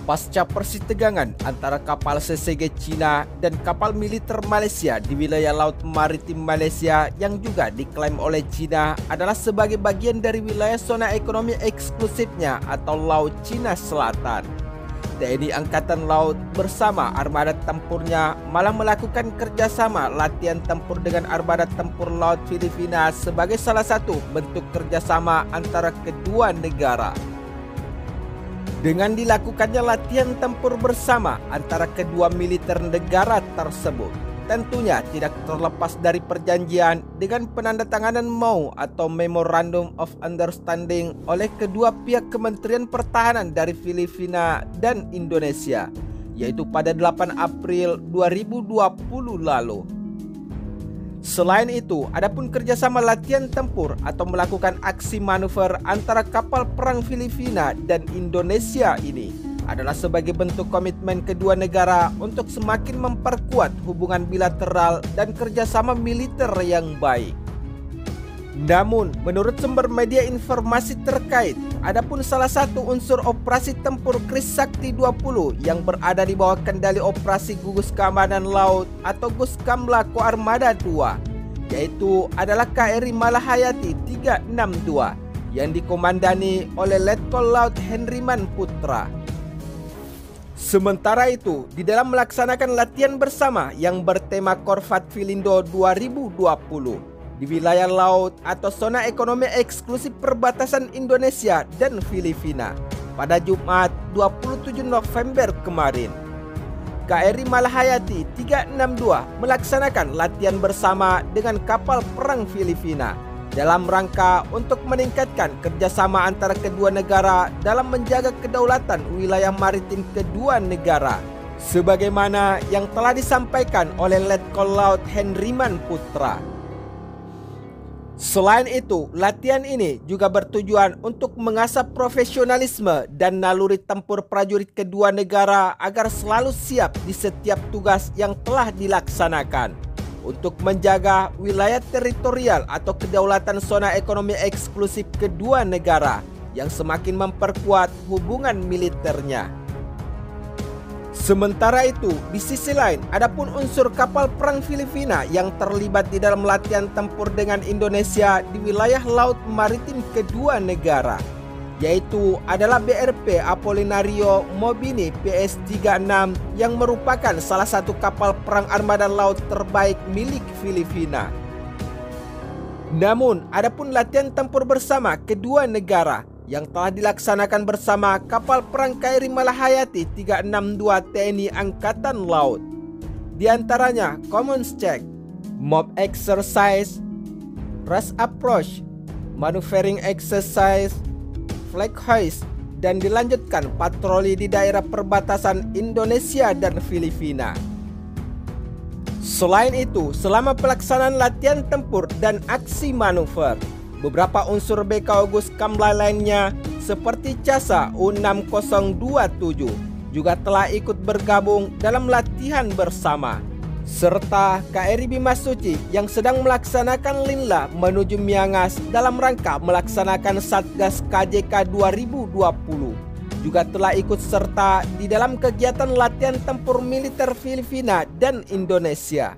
Pasca persitegangan antara kapal CCG Cina dan kapal militer Malaysia di wilayah Laut Maritim Malaysia yang juga diklaim oleh Cina adalah sebagai bagian dari wilayah zona ekonomi eksklusifnya atau Laut Cina Selatan. TNI Angkatan Laut bersama armada tempurnya malah melakukan kerjasama latihan tempur dengan armada tempur laut Filipina sebagai salah satu bentuk kerjasama antara kedua negara. Dengan dilakukannya latihan tempur bersama antara kedua militer negara tersebut, tentunya tidak terlepas dari perjanjian dengan penandatanganan MOU atau Memorandum of Understanding oleh kedua pihak Kementerian Pertahanan dari Filipina dan Indonesia, yaitu pada 8 April 2020 lalu. Selain itu, adapun kerjasama latihan tempur atau melakukan aksi manuver antara kapal perang Filipina dan Indonesia ini adalah sebagai bentuk komitmen kedua negara untuk semakin memperkuat hubungan bilateral dan kerjasama militer yang baik. Namun, menurut sumber media informasi terkait, adapun salah satu unsur operasi tempur Kris Sakti 20 yang berada di bawah kendali operasi Gugus Keamanan Laut atau Guskamla Koarmada 2, yaitu adalah KRI Malahayati 362 yang dikomandani oleh Letkol Laut Henryman Putra. Sementara itu, di dalam melaksanakan latihan bersama yang bertema Korvat Filindo 2020, di wilayah laut atau zona ekonomi eksklusif perbatasan Indonesia dan Filipina pada Jumat 27 November kemarin, KRI Malahayati 362 melaksanakan latihan bersama dengan kapal perang Filipina dalam rangka untuk meningkatkan kerjasama antara kedua negara dalam menjaga kedaulatan wilayah maritim kedua negara, sebagaimana yang telah disampaikan oleh Letkol Laut Henryman Putra. Selain itu, latihan ini juga bertujuan untuk mengasah profesionalisme dan naluri tempur prajurit kedua negara agar selalu siap di setiap tugas yang telah dilaksanakan untuk menjaga wilayah teritorial atau kedaulatan zona ekonomi eksklusif kedua negara yang semakin memperkuat hubungan militernya. Sementara itu, di sisi lain, adapun unsur kapal perang Filipina yang terlibat di dalam latihan tempur dengan Indonesia di wilayah laut maritim kedua negara, yaitu adalah BRP Apolinario Mobini PS-36 yang merupakan salah satu kapal perang armada laut terbaik milik Filipina. Namun, adapun latihan tempur bersama kedua negara yang telah dilaksanakan bersama kapal perang KRI Malahayati 362 TNI Angkatan Laut, di antaranya Common Check, Mob Exercise, Rush Approach, Maneuvering Exercise, Flag Hoist, dan dilanjutkan patroli di daerah perbatasan Indonesia dan Filipina. Selain itu, selama pelaksanaan latihan tempur dan aksi manuver, beberapa unsur BKO Guskamla lainnya seperti CASA U6027 juga telah ikut bergabung dalam latihan bersama, serta KRI Bimasuci yang sedang melaksanakan linla menuju Miangas dalam rangka melaksanakan Satgas KJK 2020 juga telah ikut serta di dalam kegiatan latihan tempur militer Filipina dan Indonesia.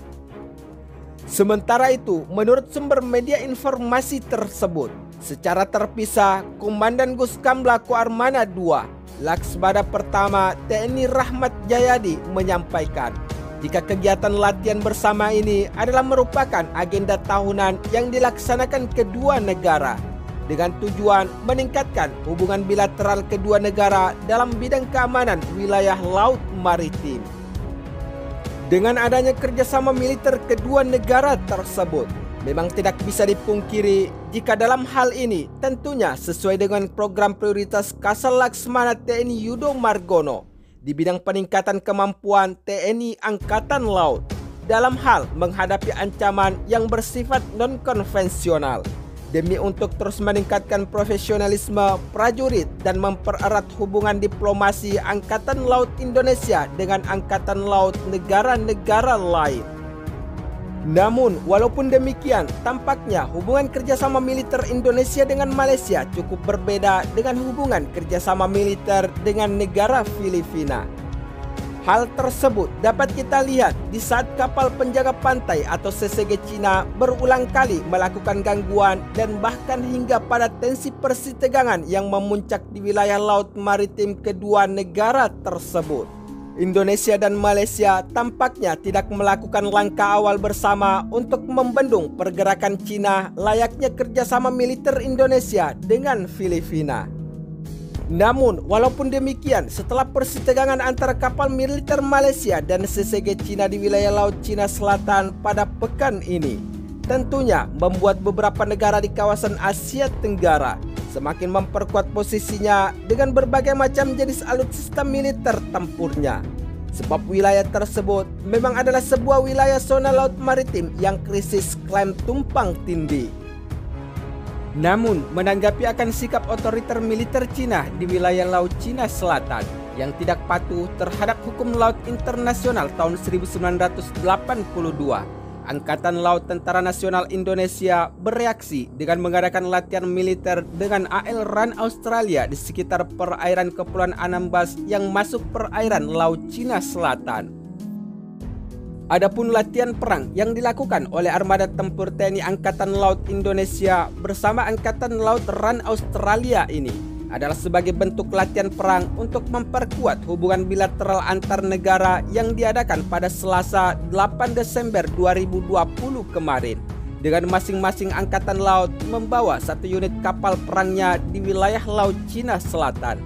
Sementara itu, menurut sumber media informasi tersebut, secara terpisah, Komandan Guskamla Koarmada 2, Laksmada Pertama TNI Rahmat Jayadi menyampaikan, jika kegiatan latihan bersama ini adalah merupakan agenda tahunan yang dilaksanakan kedua negara, dengan tujuan meningkatkan hubungan bilateral kedua negara dalam bidang keamanan wilayah laut maritim. Dengan adanya kerjasama militer kedua negara tersebut, memang tidak bisa dipungkiri jika dalam hal ini tentunya sesuai dengan program prioritas Kasal Laksmana TNI Yudo Margono di bidang peningkatan kemampuan TNI Angkatan Laut dalam hal menghadapi ancaman yang bersifat non-konvensional, demi untuk terus meningkatkan profesionalisme prajurit dan mempererat hubungan diplomasi Angkatan Laut Indonesia dengan Angkatan Laut negara-negara lain. Namun, walaupun demikian, tampaknya hubungan kerjasama militer Indonesia dengan Malaysia cukup berbeda dengan hubungan kerjasama militer dengan negara Filipina. Hal tersebut dapat kita lihat di saat kapal penjaga pantai atau CCG Cina berulang kali melakukan gangguan dan bahkan hingga pada tensi persitegangan yang memuncak di wilayah laut maritim kedua negara tersebut. Indonesia dan Malaysia tampaknya tidak melakukan langkah awal bersama untuk membendung pergerakan Cina layaknya kerjasama militer Indonesia dengan Filipina. Namun, walaupun demikian, setelah persitegangan antara kapal militer Malaysia dan CCG Cina di wilayah Laut Cina Selatan pada pekan ini, tentunya membuat beberapa negara di kawasan Asia Tenggara semakin memperkuat posisinya dengan berbagai macam jenis alutsista militer tempurnya. Sebab wilayah tersebut memang adalah sebuah wilayah zona laut maritim yang krisis klaim tumpang tindih. Namun, menanggapi akan sikap otoriter militer Cina di wilayah Laut Cina Selatan yang tidak patuh terhadap hukum laut internasional tahun 1982, Angkatan Laut Tentara Nasional Indonesia bereaksi dengan mengadakan latihan militer dengan AL RAN Australia di sekitar perairan Kepulauan Anambas yang masuk perairan Laut Cina Selatan. Adapun latihan perang yang dilakukan oleh Armada Tempur TNI Angkatan Laut Indonesia bersama Angkatan Laut RAN Australia ini adalah sebagai bentuk latihan perang untuk memperkuat hubungan bilateral antar negara yang diadakan pada Selasa 8 Desember 2020 kemarin, dengan masing-masing angkatan laut membawa satu unit kapal perangnya di wilayah Laut Cina Selatan.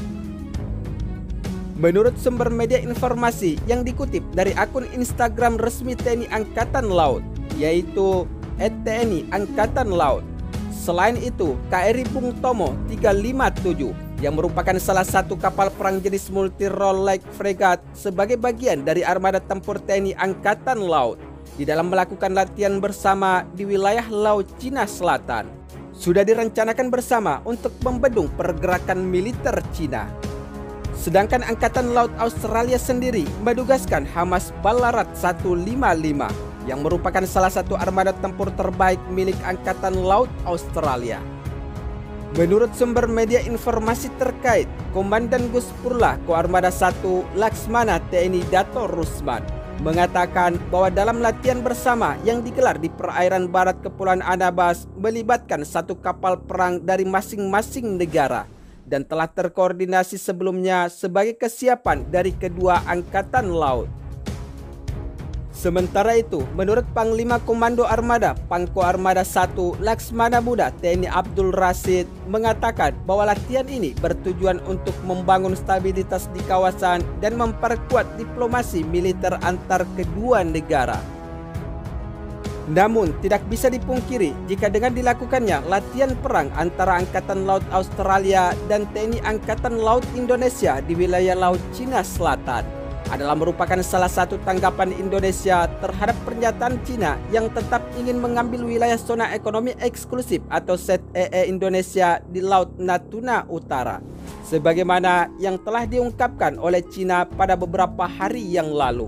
Menurut sumber media informasi yang dikutip dari akun Instagram resmi TNI Angkatan Laut, yaitu @TNI Angkatan Laut. Selain itu, KRI Bung Tomo 357 yang merupakan salah satu kapal perang jenis multi-role light frigate sebagai bagian dari armada tempur TNI Angkatan Laut di dalam melakukan latihan bersama di wilayah Laut Cina Selatan sudah direncanakan bersama untuk membendung pergerakan militer Cina. Sedangkan Angkatan Laut Australia sendiri menugaskan Hamas Ballarat 155 yang merupakan salah satu armada tempur terbaik milik Angkatan Laut Australia. Menurut sumber media informasi terkait, Komandan Guspurla Koarmada 1 Laksmana TNI Dato Rusman mengatakan bahwa dalam latihan bersama yang digelar di perairan barat Kepulauan Anambas melibatkan satu kapal perang dari masing-masing negara dan telah terkoordinasi sebelumnya sebagai kesiapan dari kedua angkatan laut. Sementara itu, menurut Panglima Komando Armada Pangko Armada 1 Laksmana Muda TNI Abdul Rashid mengatakan bahwa latihan ini bertujuan untuk membangun stabilitas di kawasan dan memperkuat diplomasi militer antar kedua negara. Namun, tidak bisa dipungkiri jika dengan dilakukannya latihan perang antara Angkatan Laut Australia dan TNI Angkatan Laut Indonesia di wilayah Laut Cina Selatan adalah merupakan salah satu tanggapan Indonesia terhadap pernyataan Cina yang tetap ingin mengambil wilayah zona ekonomi eksklusif atau ZEE Indonesia di Laut Natuna Utara, sebagaimana yang telah diungkapkan oleh Cina pada beberapa hari yang lalu.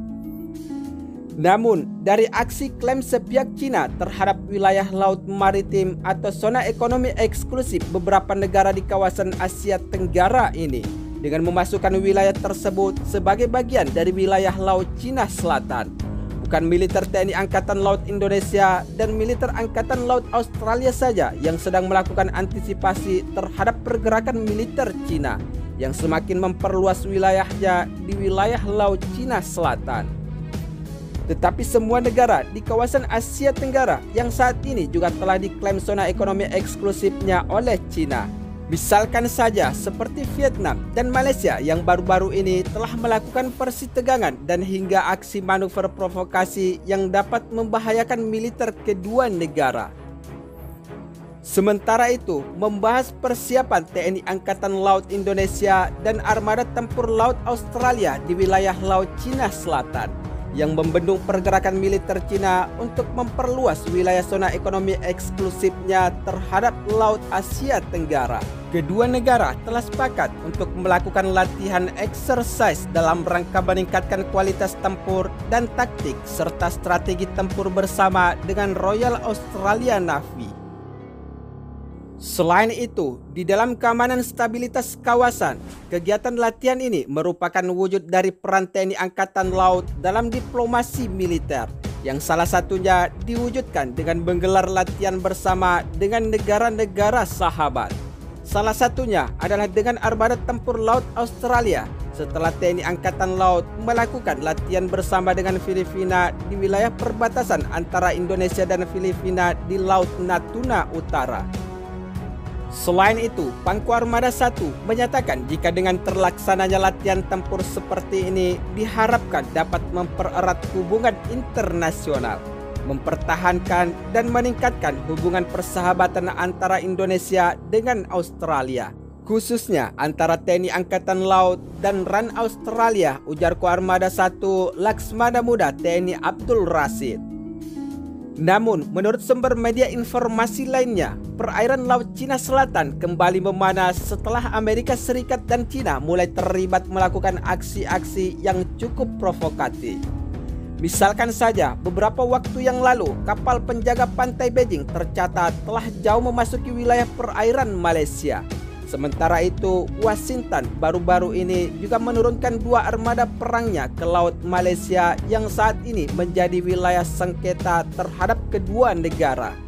Namun, dari aksi klaim sepihak Cina terhadap wilayah laut maritim atau zona ekonomi eksklusif beberapa negara di kawasan Asia Tenggara ini, dengan memasukkan wilayah tersebut sebagai bagian dari wilayah Laut Cina Selatan, bukan militer TNI Angkatan Laut Indonesia dan militer Angkatan Laut Australia saja yang sedang melakukan antisipasi terhadap pergerakan militer Cina yang semakin memperluas wilayahnya di wilayah Laut Cina Selatan. Tetapi semua negara di kawasan Asia Tenggara yang saat ini juga telah diklaim zona ekonomi eksklusifnya oleh Cina. Misalkan saja seperti Vietnam dan Malaysia yang baru-baru ini telah melakukan persitegangan dan hingga aksi manuver provokasi yang dapat membahayakan militer kedua negara. Sementara itu, membahas persiapan TNI Angkatan Laut Indonesia dan Armada Tempur Laut Australia di wilayah Laut Cina Selatan yang membendung pergerakan militer Cina untuk memperluas wilayah zona ekonomi eksklusifnya terhadap Laut Asia Tenggara. Kedua negara telah sepakat untuk melakukan latihan exercise dalam rangka meningkatkan kualitas tempur dan taktik serta strategi tempur bersama dengan Royal Australian Navy. Selain itu, di dalam keamanan stabilitas kawasan, kegiatan latihan ini merupakan wujud dari peran TNI Angkatan Laut dalam diplomasi militer, yang salah satunya diwujudkan dengan menggelar latihan bersama dengan negara-negara sahabat. Salah satunya adalah dengan Armada Tempur Laut Australia setelah TNI Angkatan Laut melakukan latihan bersama dengan Filipina di wilayah perbatasan antara Indonesia dan Filipina di Laut Natuna Utara. Selain itu, Pangku Armada 1 menyatakan jika dengan terlaksananya latihan tempur seperti ini diharapkan dapat mempererat hubungan internasional, mempertahankan dan meningkatkan hubungan persahabatan antara Indonesia dengan Australia, khususnya antara TNI Angkatan Laut dan RAN Australia, ujar Koarmada 1 Laksmana Muda TNI Abdul Rashid. Namun, menurut sumber media informasi lainnya, perairan Laut Cina Selatan kembali memanas setelah Amerika Serikat dan Cina mulai terlibat melakukan aksi-aksi yang cukup provokatif. Misalkan saja, beberapa waktu yang lalu, kapal penjaga pantai Beijing tercatat telah jauh memasuki wilayah perairan Malaysia. Sementara itu, Washington baru-baru ini juga menurunkan 2 armada perangnya ke Laut Malaysia yang saat ini menjadi wilayah sengketa terhadap kedua negara.